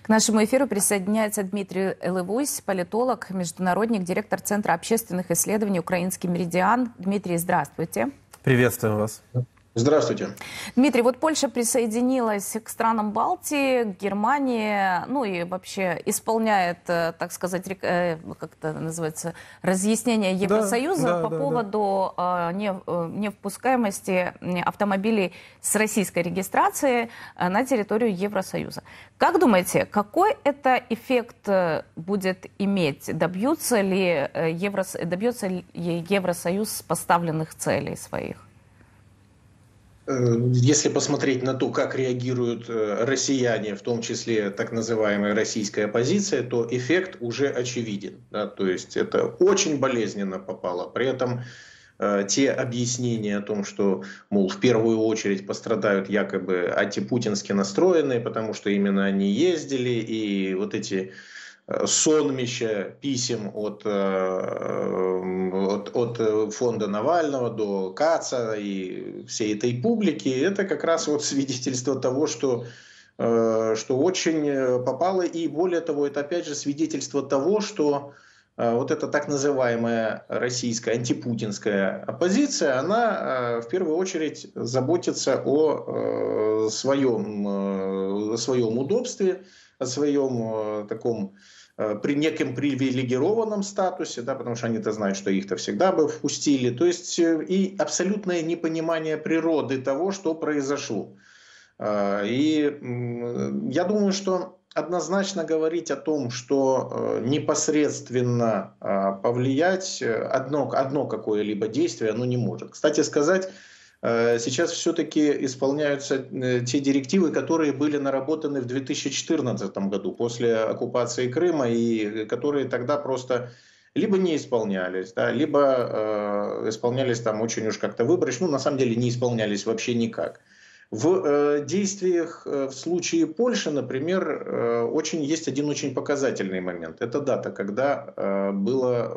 К нашему эфиру присоединяется Дмитрий Элевусь, политолог, международник, директор Центра общественных исследований «Украинский меридиан». Дмитрий, здравствуйте. Приветствуем вас. Здравствуйте. Дмитрий, вот Польша присоединилась к странам Балтии, к Германии, ну и вообще исполняет, так сказать, как это называется, разъяснение Евросоюза по поводу невпускаемости автомобилей с российской регистрацией на территорию Евросоюза. Как думаете, какой это эффект будет иметь? Добьется ли Евросоюз поставленных целей своих? Если посмотреть на то, как реагируют россияне, в том числе так называемая российская оппозиция, то эффект уже очевиден. Да? То есть это очень болезненно попало. При этом те объяснения о том, что, мол, в первую очередь пострадают якобы антипутински настроенные, потому что именно они ездили, и вот эти сонмища писем от фонда Навального до Каца и всей этой публики, это как раз вот свидетельство того, что очень попало, и более того, это опять же свидетельство того, что вот эта так называемая российская антипутинская оппозиция, она в первую очередь заботится о своем удобстве, о своем таком при неком привилегированном статусе, да, потому что они-то знают, что их-то всегда бы впустили. То есть и абсолютное непонимание природы того, что произошло. И я думаю, что однозначно говорить о том, что непосредственно повлиять одно какое-либо действие, оно не может. Кстати сказать, сейчас все-таки исполняются те директивы, которые были наработаны в 2014 году после оккупации Крыма, и которые тогда просто либо не исполнялись, да, либо исполнялись там очень уж как-то выборочно, на самом деле не исполнялись вообще никак. В действиях в случае Польши, например, есть один очень показательный момент. Это дата, когда было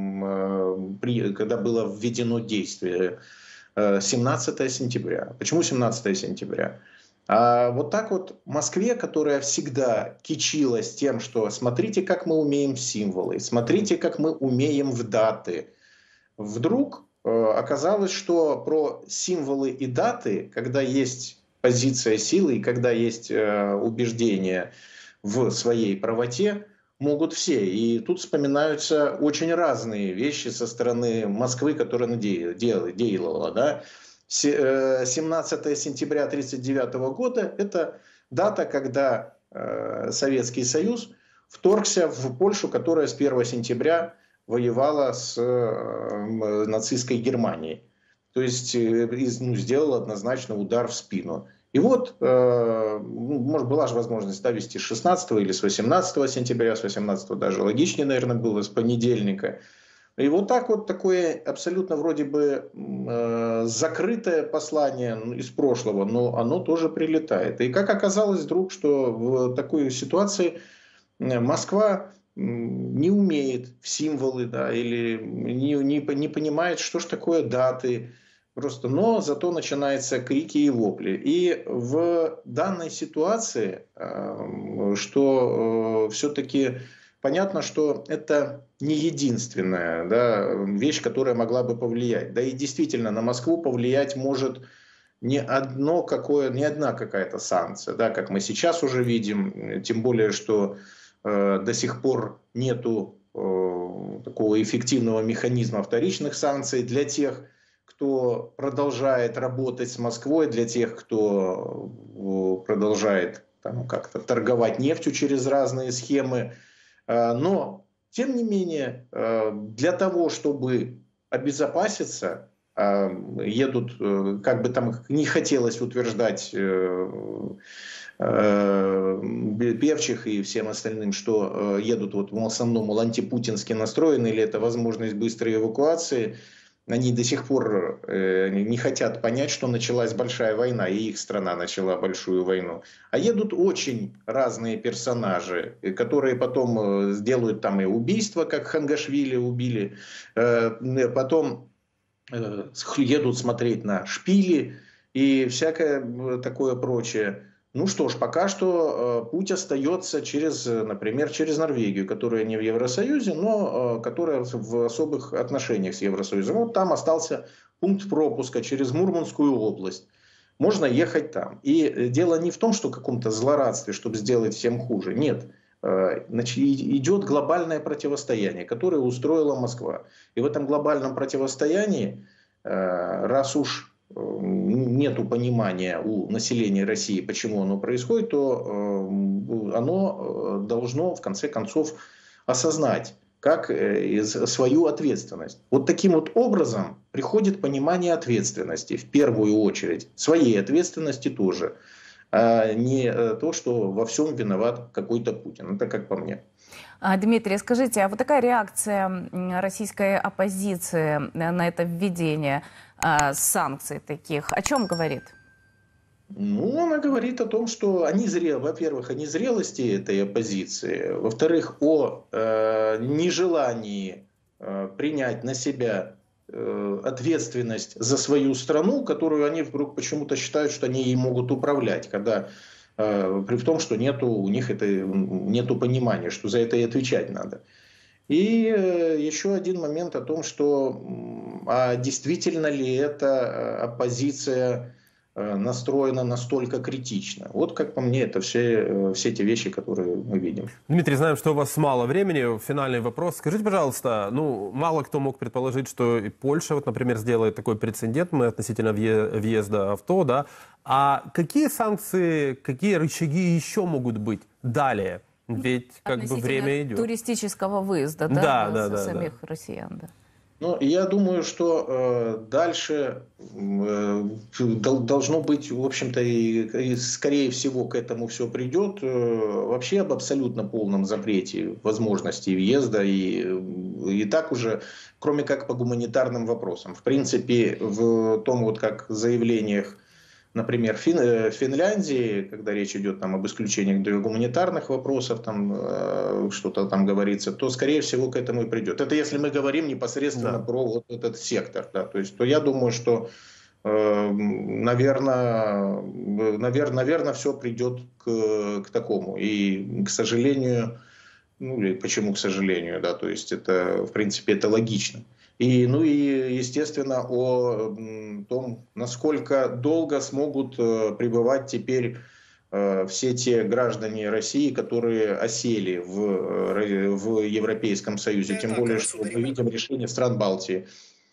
введено действие. 17 сентября. Почему 17 сентября? Вот так вот Москве, которая всегда кичилась тем, что смотрите, как мы умеем в символы, смотрите, как мы умеем в даты, вдруг оказалось, что про символы и даты, когда есть позиция силы и когда есть убеждение в своей правоте, могут все. И тут вспоминаются очень разные вещи со стороны Москвы, которая делала. Да? 17 сентября 1939 года – это дата, когда Советский Союз вторгся в Польшу, которая с 1 сентября воевала с нацистской Германией. То есть сделала однозначно удар в спину. И вот, может, была же возможность вести с 16 или с 18 сентября, с 18 даже логичнее, наверное, было, с понедельника. И вот так вот такое абсолютно вроде бы закрытое послание из прошлого, но оно тоже прилетает. И как оказалось вдруг, что в такой ситуации Москва не умеет в символы, да, или не понимает, что ж такое даты, просто, но зато начинаются крики и вопли. И в данной ситуации, что все-таки понятно, что это не единственная, да, вещь, которая могла бы повлиять. Да и действительно на Москву повлиять может не одна какая-то санкция, да, как мы сейчас уже видим, тем более, что до сих пор нету такого эффективного механизма вторичных санкций для тех, кто продолжает работать с Москвой, для тех, кто продолжает как-то торговать нефтью через разные схемы. Но, тем не менее, для того, чтобы обезопаситься, едут, как бы там не хотелось утверждать Певчих и всем остальным, что едут вот в основном антипутински настроены, или это возможность быстрой эвакуации. Они до сих пор не хотят понять, что началась большая война, и их страна начала большую войну. А едут очень разные персонажи, которые потом сделают там и убийство, как Хангашвили убили, потом едут смотреть на шпили и всякое такое прочее. Ну что ж, пока что путь остается через, например, через Норвегию, которая не в Евросоюзе, но которая в особых отношениях с Евросоюзом. Вот там остался пункт пропуска через Мурманскую область. Можно ехать там. И дело не в том, что в каком-то злорадстве, чтобы сделать всем хуже. Нет. Значит, идет глобальное противостояние, которое устроила Москва. И в этом глобальном противостоянии, раз уж нету понимания у населения России, почему оно происходит, то оно должно в конце концов осознать свою ответственность. Вот таким вот образом приходит понимание ответственности в первую очередь, своей ответственности тоже, а не то, что во всем виноват какой-то Путин. Это как по мне. Дмитрий, скажите, а вот такая реакция российской оппозиции на это введение санкций таких, о чем говорит? Ну, она говорит о том, что во-первых, о незрелости этой оппозиции, во-вторых, о нежелании принять на себя ответственность за свою страну, которую они вдруг почему-то считают, что они ей могут управлять, когда при том, что у них нету понимания, что за это и отвечать надо. И еще один момент о том, что действительно ли эта оппозиция настроена настолько критично. Вот как по мне, это все те вещи, которые мы видим. Дмитрий, знаем, что у вас мало времени. Финальный вопрос. Скажите, пожалуйста, мало кто мог предположить, что и Польша, вот, например, сделает такой прецедент относительно въезда авто, да? А какие санкции, какие рычаги еще могут быть далее? Ведь как бы время идет. Туристического выезда, самих россиян, да. Ну, я думаю, что дальше должно быть, в общем-то, и скорее всего к этому все придет, вообще об абсолютно полном запрете возможностей въезда и так уже, кроме как по гуманитарным вопросам. В принципе, в том вот как заявлениях, например, Финляндии, когда речь идет там об исключениях для гуманитарных вопросов, там что-то там говорится, то, скорее всего, к этому и придет. Это если мы говорим непосредственно про вот этот сектор, да, то есть, то я думаю, что, наверное, все придет к такому. И, к сожалению, или почему к сожалению, да, то есть это, в принципе, это логично. И, естественно, о том, насколько долго смогут пребывать теперь все те граждане России, которые осели в Европейском Союзе. Тем более, что мы видим решение стран Балтии.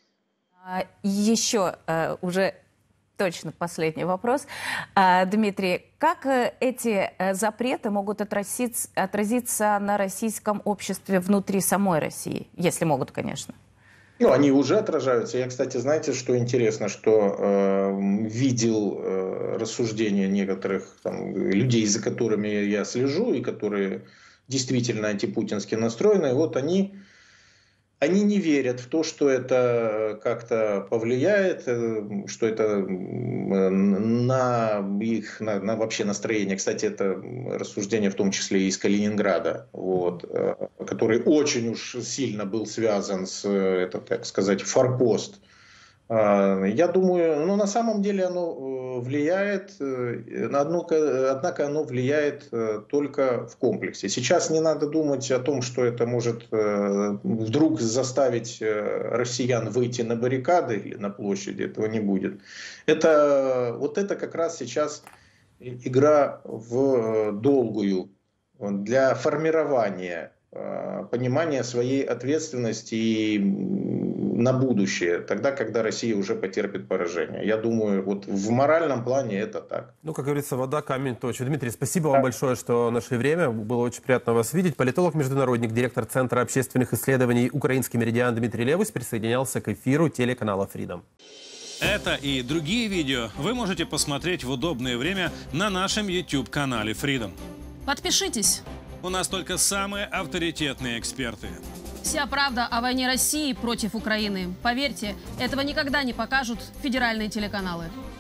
Еще уже точно последний вопрос. Дмитрий, как эти запреты могут отразиться на российском обществе внутри самой России? Если могут, конечно. Ну, они уже отражаются. Я, кстати, знаете, что интересно, что видел рассуждения некоторых там, людей, за которыми я слежу, и которые действительно антипутински настроены. Вот они не верят в то, что это как-то повлияет, что это на их на вообще настроение. Кстати, это рассуждение в том числе и из Калининграда, вот, который очень уж сильно был связан с, так сказать, форпост. Я думаю, на самом деле оно влияет, однако оно влияет только в комплексе. Сейчас не надо думать о том, что это может вдруг заставить россиян выйти на баррикады или на площади, этого не будет. Это как раз сейчас игра в долгую для формирования понимания своей ответственности на будущее, тогда, когда Россия уже потерпит поражение. Я думаю, вот в моральном плане это так. Ну, как говорится, вода камень точит. Дмитрий, спасибо вам большое, что нашли время. Было очень приятно вас видеть. Политолог-международник, директор Центра общественных исследований «Украинский меридиан» Дмитрий Левус присоединялся к эфиру телеканала Freedom. Это и другие видео вы можете посмотреть в удобное время на нашем YouTube-канале Freedom. Подпишитесь. У нас только самые авторитетные эксперты. Вся правда о войне России против Украины. Поверьте, этого никогда не покажут федеральные телеканалы.